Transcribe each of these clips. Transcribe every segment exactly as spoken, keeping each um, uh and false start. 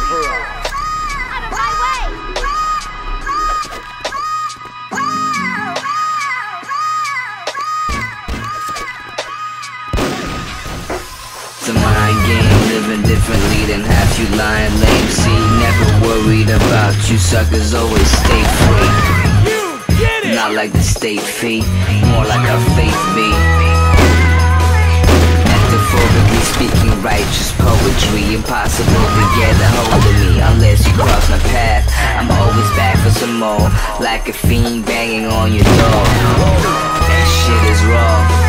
Pro. Out of my way! The mind game, living differently than half you lying lame. See, never worried about you suckers, always stay free. You get it! Not like the state fee, more like our faith be. Metaphorically speaking, righteous poetry, impossible to get a hold of me unless you cross my path. I'm always back for some more, like a fiend banging on your door. That shit is raw.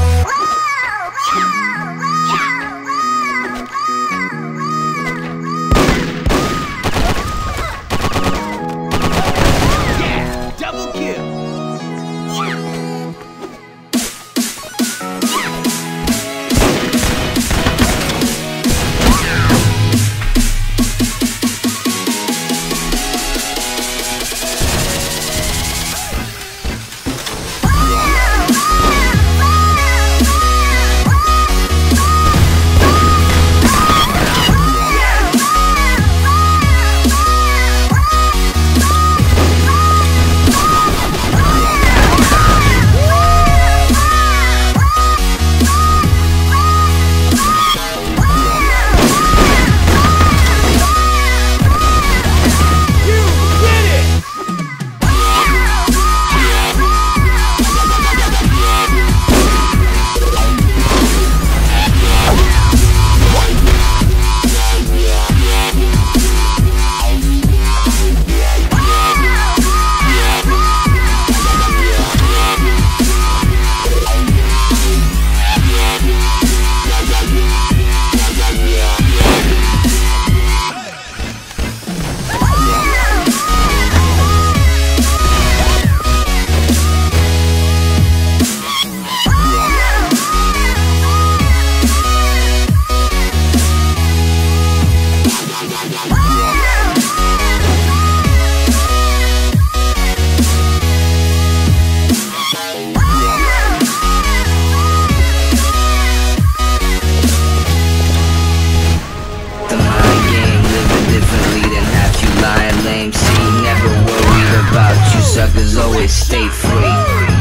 Suckers always stay free.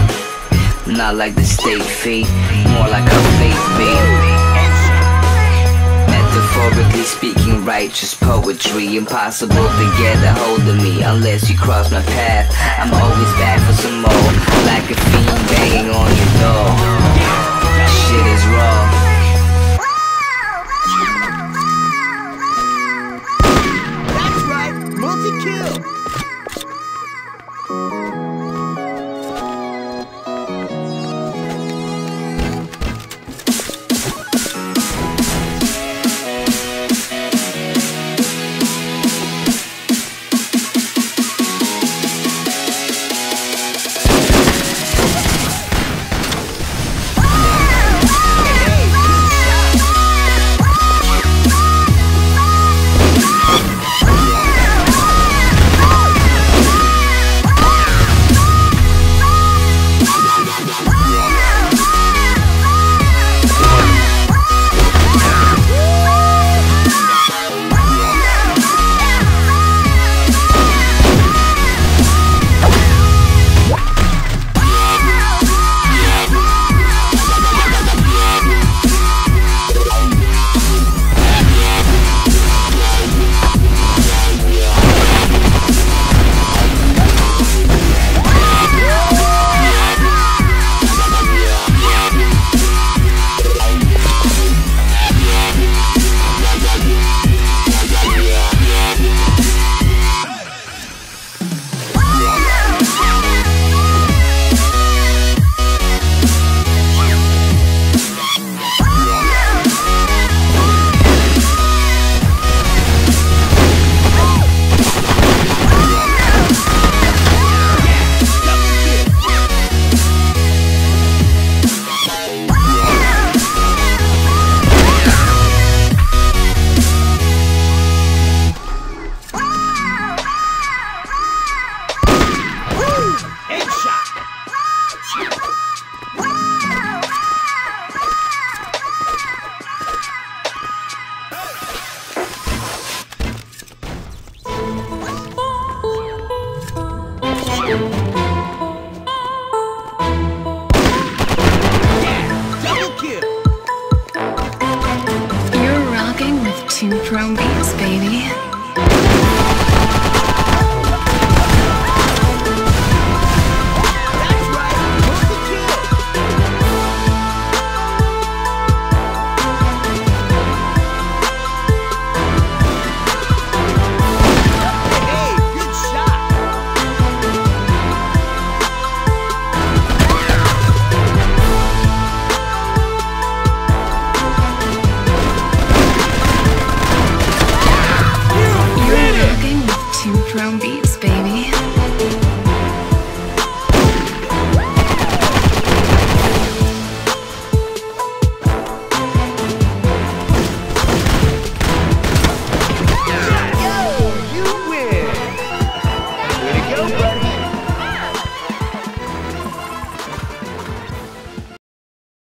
Not like the state fee, more like our faith be. Metaphorically speaking, righteous poetry, impossible to get a hold of me unless you cross my path. I'm always back for some more, like a fiend banging on your door. Shit is raw. That's right, multi-kill. Hey! Double kill. You're rocking with two pro beats, baby.